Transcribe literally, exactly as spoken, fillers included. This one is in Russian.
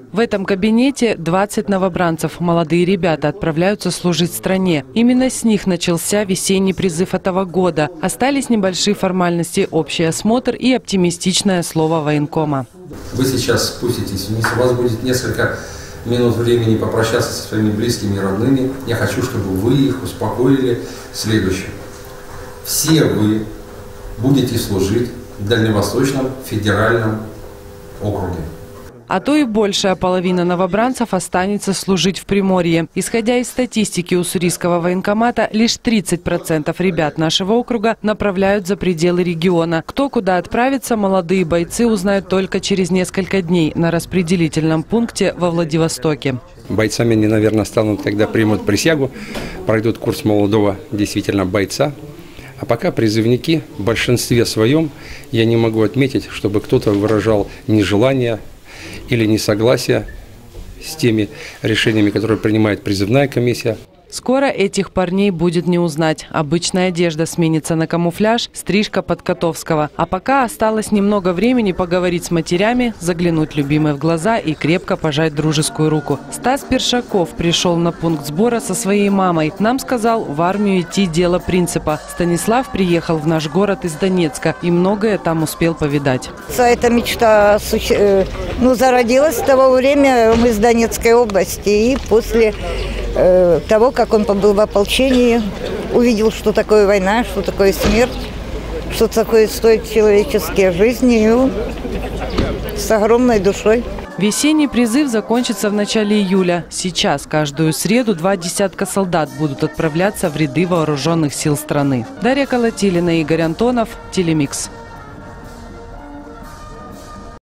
В этом кабинете двадцать новобранцев. Молодые ребята отправляются служить стране. Именно с них начался весенний призыв этого года. Остались небольшие формальности, общий осмотр и оптимистичное слово военкома. Вы сейчас спуститесь вниз, у вас будет несколько минут времени попрощаться со своими близкими и родными. Я хочу, чтобы вы их успокоили следующим. Все вы будете служить в Дальневосточном федеральном округе. А то и большая половина новобранцев останется служить в Приморье. Исходя из статистики уссурийского военкомата, лишь тридцать процентов ребят нашего округа направляют за пределы региона. Кто куда отправится, молодые бойцы узнают только через несколько дней на распределительном пункте во Владивостоке. Бойцами они, наверное, станут, когда примут присягу, пройдут курс молодого действительно бойца. А пока призывники в большинстве своем, я не могу отметить, чтобы кто-то выражал нежелание или несогласие с теми решениями, которые принимает призывная комиссия. Скоро этих парней будет не узнать. Обычная одежда сменится на камуфляж, стрижка под Котовского. А пока осталось немного времени поговорить с матерями, заглянуть любимой в глаза и крепко пожать дружескую руку. Стас Першаков пришел на пункт сбора со своей мамой. Нам сказал, в армию идти дело принципа. Станислав приехал в наш город из Донецка и многое там успел повидать. Эта мечта ну, зародилась в того время, мы из Донецкой области, и после того, как он побыл в ополчении, увидел, что такое война, что такое смерть, что такое стоит человеческие жизни, и с огромной душой. Весенний призыв закончится в начале июля. Сейчас каждую среду два десятка солдат будут отправляться в ряды вооруженных сил страны. Дарья Колотилина, Игорь Антонов, Телемикс.